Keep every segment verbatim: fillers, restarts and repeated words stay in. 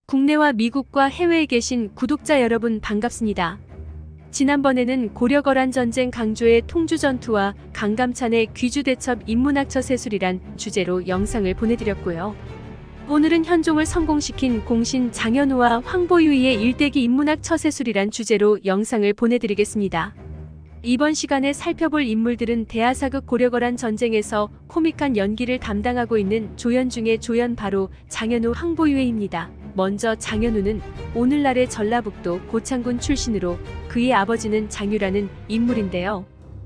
국내와 미국과 해외에 계신 구독자 여러분 반갑습니다. 지난번에는 고려거란 전쟁 강조의 통주전투와 강감찬의 귀주대첩 인문학 처세술이란 주제로 영상을 보내드렸고요. 오늘은 현종을 성공시킨 공신 장현우와 황보유이의 일대기 인문학 처세술이란 주제로 영상을 보내드리겠습니다. 이번 시간에 살펴볼 인물들은 대하사극 고려거란 전쟁에서 코믹한 연기를 담당하고 있는 조연 중의 조연, 바로 장현우, 황보유이입니다. 먼저 장현우는 오늘날의 전라북도 고창군 출신으로 그의 아버지는 장유라는 인물인데요.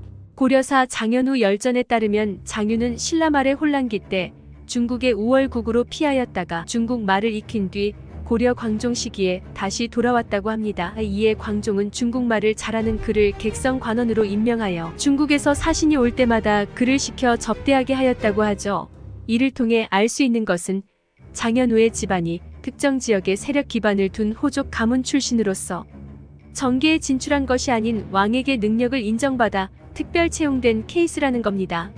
고려사 장현우 열전에 따르면 장유는 신라 말의 혼란기 때 중국의 우월국으로 피하였다가 중국 말을 익힌 뒤 고려 광종 시기에 다시 돌아왔다고 합니다. 이에 광종은 중국말을 잘하는 그를 객성관원으로 임명하여 중국에서 사신이 올 때마다 그를 시켜 접대하게 하였다고 하죠. 이를 통해 알 수 있는 것은 장현우의 집안이 특정 지역에 세력 기반을 둔 호족 가문 출신으로서 정계에 진출한 것이 아닌 왕에게 능력을 인정받아 특별 채용된 케이스라는 겁니다.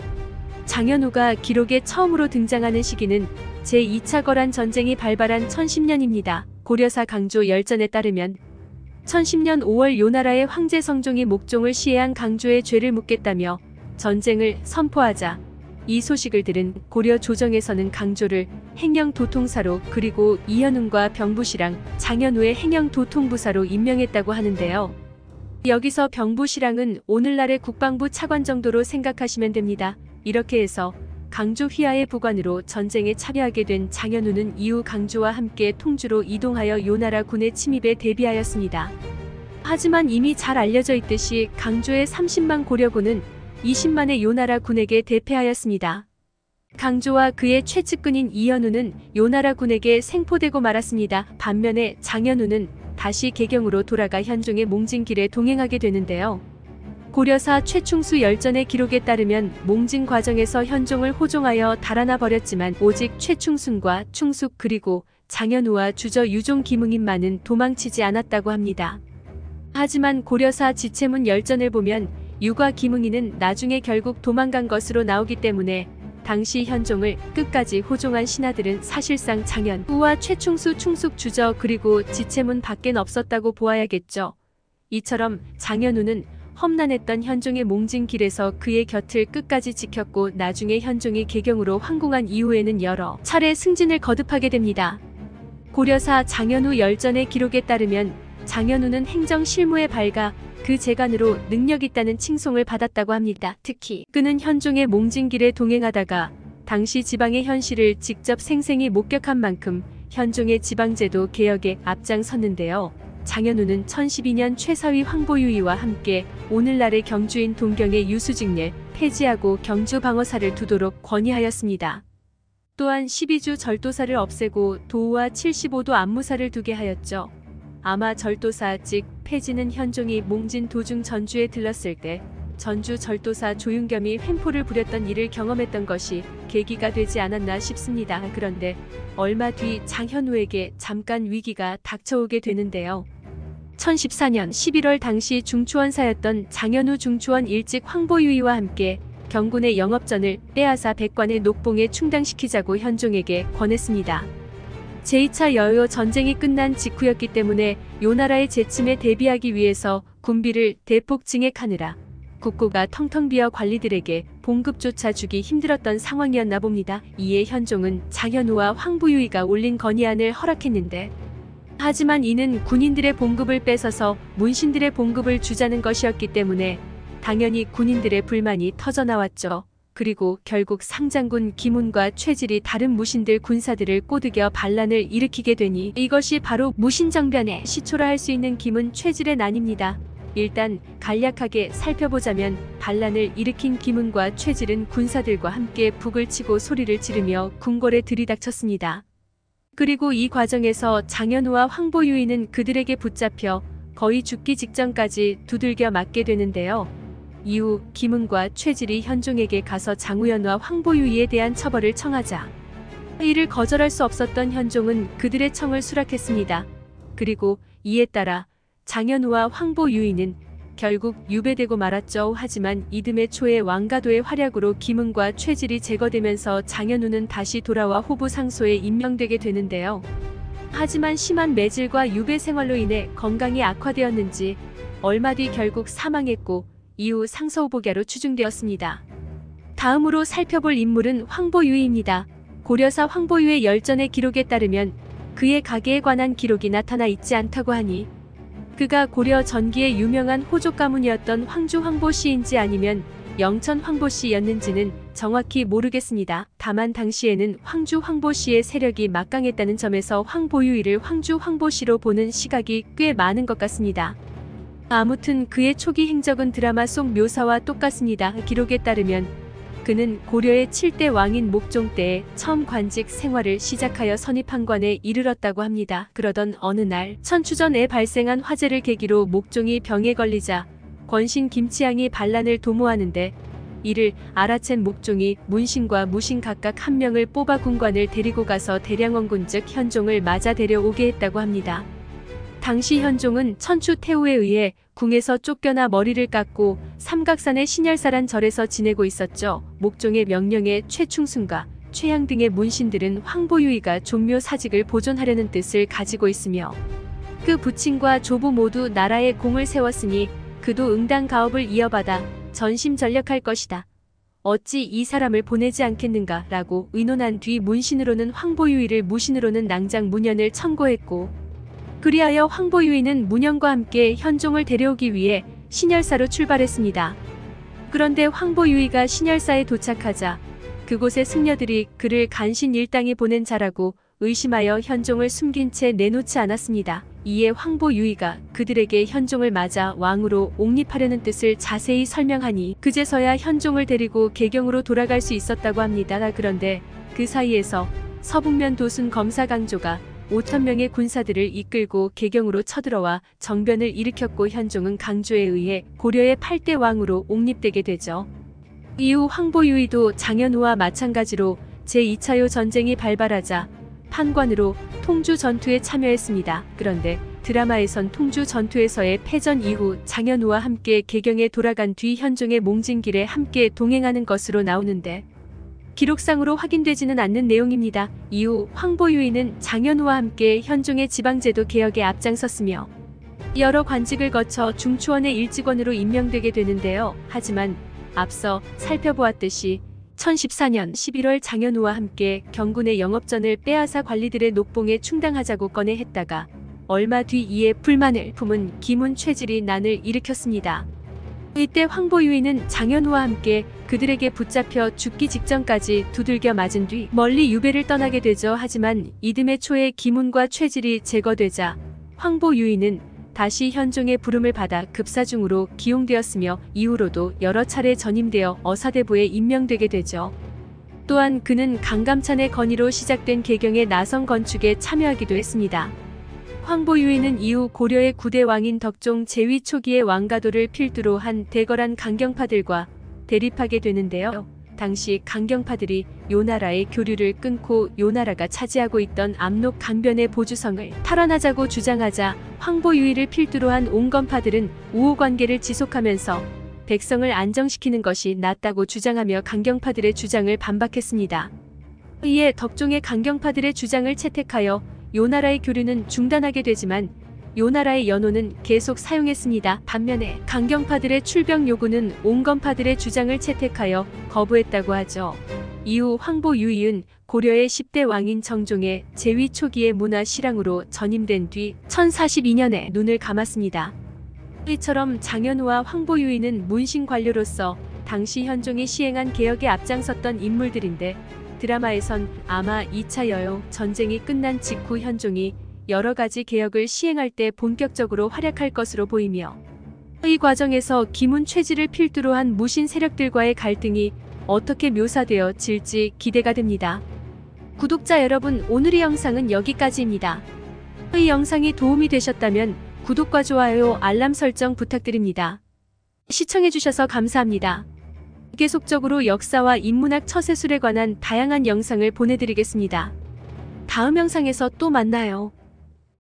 장현우가 기록에 처음으로 등장하는 시기는 제이 차 거란 전쟁이 발발한 천십 년입니다. 고려사 강조 열전에 따르면 천십 년 오월 요나라의 황제 성종이 목종을 시해한 강조의 죄를 묻겠다며 전쟁을 선포하자 이 소식을 들은 고려 조정에서는 강조를 행영도통사로, 그리고 이현웅과 병부시랑 장현우의 행영도통부사로 임명했다고 하는데요. 여기서 병부시랑은 오늘날의 국방부 차관 정도로 생각하시면 됩니다. 이렇게 해서 강조 휘하의 부관으로 전쟁에 참여하게 된 장현우는 이후 강조와 함께 통주로 이동하여 요나라 군의 침입에 대비하였습니다. 하지만 이미 잘 알려져 있듯이 강조의 삼십만 고려군은 이십만의 요나라 군에게 대패하였습니다. 강조와 그의 최측근인 이현우는 요나라 군에게 생포되고 말았습니다. 반면에 장현우는 다시 개경으로 돌아가 현종의 몽진 길에 동행하게 되는데요. 고려사 최충수 열전의 기록에 따르면 몽진 과정에서 현종을 호종하여 달아나 버렸지만 오직 최충순과 충숙 그리고 장현우와 주저 유종 김응인만은 도망치지 않았다고 합니다. 하지만 고려사 지체문 열전을 보면 유과 김응인은 나중에 결국 도망간 것으로 나오기 때문에 당시 현종을 끝까지 호종한 신하들은 사실상 장현우와 최충수, 충숙, 주저 그리고 지체문 밖엔 없었다고 보아야겠죠. 이처럼 장현우는 험난했던 현종의 몽진 길에서 그의 곁을 끝까지 지켰고 나중에 현종이 개경으로 황궁한 이후에는 여러 차례 승진을 거듭하게 됩니다. 고려사 장현우 열전의 기록에 따르면 장현우는 행정 실무에 밝아 그 재간으로 능력 있다는 칭송을 받았다고 합니다. 특히 그는 현종의 몽진 길에 동행하다가 당시 지방의 현실을 직접 생생히 목격한 만큼 현종의 지방제도 개혁에 앞장섰는데요. 장현우는 천십이 년 최사위 황보유이와 함께 오늘날의 경주인 동경의 유수직례 폐지하고 경주 방어사를 두도록 건의하였습니다. 또한 십이 주 절도사를 없애고 도우와 칠십오 도 안무사를 두게 하였죠. 아마 절도사 즉 폐지는 현종이 몽진 도중 전주에 들렀을 때 전주 절도사 조윤겸이 횡포를 부렸던 일을 경험했던 것이 계기가 되지 않았나 싶습니다. 그런데 얼마 뒤 장현우에게 잠깐 위기가 닥쳐오게 되는데요. 천십사 년 십일월 당시 중추원사였던 장현우 중추원 일직 황보유이와 함께 경군의 영업전을 빼앗아 백관의 녹봉에 충당시키자고 현종에게 권했습니다. 제이 차 여요 전쟁이 끝난 직후였기 때문에 요나라의 재침에 대비하기 위해서 군비를 대폭 증액하느라 국고가 텅텅 비어 관리들에게 봉급조차 주기 힘들었던 상황이었나 봅니다. 이에 현종은 장현우와 황보유이가 올린 건의안을 허락했는데 하지만 이는 군인들의 봉급을 뺏어서 문신들의 봉급을 주자는 것이었기 때문에 당연히 군인들의 불만이 터져나왔죠. 그리고 결국 상장군 김운과 최질이 다른 무신들 군사들을 꼬드겨 반란을 일으키게 되니 이것이 바로 무신정변의 시초라 할 수 있는 김운 최질의 난입니다. 일단 간략하게 살펴보자면 반란을 일으킨 김운과 최질은 군사들과 함께 북을 치고 소리를 지르며 궁궐에 들이닥쳤습니다. 그리고 이 과정에서 장현우와 황보유이는 그들에게 붙잡혀 거의 죽기 직전까지 두들겨 맞게 되는데요. 이후 김은과 최질이 현종에게 가서 장우현과 황보유이에 대한 처벌을 청하자 이를 거절할 수 없었던 현종은 그들의 청을 수락했습니다. 그리고 이에 따라 장현우와 황보유이는 결국 유배되고 말았죠. 하지만 이듬해 초에 왕가도의 활약으로 김은과 최질이 제거되면서 장현우는 다시 돌아와 호부 상소에 임명되게 되는데요. 하지만 심한 매질과 유배 생활로 인해 건강이 악화되었는지 얼마 뒤 결국 사망했고 이후 상서후보자로 추중되었습니다. 다음으로 살펴볼 인물은 황보유이입니다. 고려사 황보유의 열전의 기록에 따르면 그의 가계에 관한 기록이 나타나 있지 않다고 하니 그가 고려 전기의 유명한 호족 가문이었던 황주 황보씨인지 아니면 영천 황보씨였는지는 정확히 모르겠습니다. 다만 당시에는 황주 황보씨의 세력이 막강했다는 점에서 황보유이를 황주 황보씨로 보는 시각이 꽤 많은 것 같습니다. 아무튼 그의 초기 행적은 드라마 속 묘사와 똑같습니다. 기록에 따르면 그는 고려의 칠대 왕인 목종 때에 처음 관직 생활을 시작하여 선입한관에 이르렀다고 합니다. 그러던 어느 날 천추전에 발생한 화재를 계기로 목종이 병에 걸리자 권신 김치향이 반란을 도모하는데 이를 알아챈 목종이 문신과 무신 각각 한 명을 뽑아 군관을 데리고 가서 대량원군 즉 현종을 맞아 데려오게 했다고 합니다. 당시 현종은 천추 태후에 의해 궁에서 쫓겨나 머리를 깎고 삼각산의 신열사란 절에서 지내고 있었죠. 목종의 명령에 최충순과 최양 등의 문신들은 황보유이가 종묘 사직을 보존하려는 뜻을 가지고 있으며 그 부친과 조부 모두 나라에 공을 세웠으니 그도 응당 가업을 이어받아 전심전력할 것이다. 어찌 이 사람을 보내지 않겠는가 라고 의논한 뒤 문신으로는 황보유이를 무신으로는 낭장 문연을 청고했고 그리하여 황보유이는 문연과 함께 현종을 데려오기 위해 신열사로 출발했습니다. 그런데 황보유이가 신열사에 도착하자 그곳의 승려들이 그를 간신 일당이 보낸 자라고 의심하여 현종을 숨긴 채 내놓지 않았습니다. 이에 황보유이가 그들에게 현종을 맞아 왕으로 옹립하려는 뜻을 자세히 설명하니 그제서야 현종을 데리고 개경으로 돌아갈 수 있었다고 합니다. 그런데 그 사이에서 서북면 도순 검사 강조가 오천 명의 군사들을 이끌고 개경으로 쳐들어와 정변을 일으켰고 현종은 강조에 의해 고려의 팔대 왕으로 옹립되게 되죠. 이후 황보유이도 장현우와 마찬가지로 제이 차요 전쟁이 발발하자 판관으로 통주 전투에 참여했습니다. 그런데 드라마에선 통주 전투에서의 패전 이후 장현우와 함께 개경에 돌아간 뒤 현종의 몽진길에 함께 동행하는 것으로 나오는데 기록상으로 확인되지는 않는 내용입니다. 이후 황보유이는 장현우와 함께 현종의 지방제도 개혁에 앞장섰으며 여러 관직을 거쳐 중추원의 일직원으로 임명되게 되는데요. 하지만 앞서 살펴보았듯이 천십사 년 십일월 장현우와 함께 경군의 영업전을 빼앗아 관리들의 녹봉에 충당하자고 꺼내 했다가 얼마 뒤 이에 불만을 품은 기문 최질이 난을 일으켰습니다. 이때 황보유이는 장현우와 함께 그들에게 붙잡혀 죽기 직전까지 두들겨 맞은 뒤 멀리 유배를 떠나게 되죠. 하지만 이듬해 초에 기문과 최질이 제거되자 황보유이는 다시 현종의 부름을 받아 급사중으로 기용되었으며 이후로도 여러 차례 전임되어 어사대부에 임명되게 되죠. 또한 그는 강감찬의 건의로 시작된 개경의 나성 건축에 참여하기도 했습니다. 황보유이는 이후 고려의 구대 왕인 덕종 제위 초기의 왕가도를 필두로 한 대거란 강경파들과 대립하게 되는데요. 당시 강경파들이 요나라의 교류를 끊고 요나라가 차지하고 있던 압록 강변의 보주성을 탈환하자고 주장하자 황보유이를 필두로 한 온건파들은 우호관계를 지속하면서 백성을 안정시키는 것이 낫다고 주장하며 강경파들의 주장을 반박했습니다. 이에 덕종의 강경파들의 주장을 채택하여 요나라의 교류는 중단하게 되지만 요나라의 연호는 계속 사용했습니다. 반면에 강경파들의 출병 요구는 온건파들의 주장을 채택하여 거부했다고 하죠. 이후 황보유이은 고려의 십 대 왕인 정종의 제위 초기의 문화 실황으로 전임된 뒤 천사십이 년에 눈을 감았습니다. 이처럼 장현우와 황보유이는 문신 관료로서 당시 현종이 시행한 개혁에 앞장섰던 인물들인데 드라마에선 아마 이 차 여요 전쟁이 끝난 직후 현종이 여러 가지 개혁을 시행할 때 본격적으로 활약할 것으로 보이며 이 과정에서 기문 최질을 필두로 한 무신 세력들과의 갈등이 어떻게 묘사되어 질지 기대가 됩니다. 구독자 여러분, 오늘의 영상은 여기까지입니다. 이 영상이 도움이 되셨다면 구독과 좋아요, 알람 설정 부탁드립니다. 시청해주셔서 감사합니다. 계속적으로 역사와 인문학 처세술에 관한 다양한 영상을 보내드리겠습니다. 다음 영상에서 또 만나요.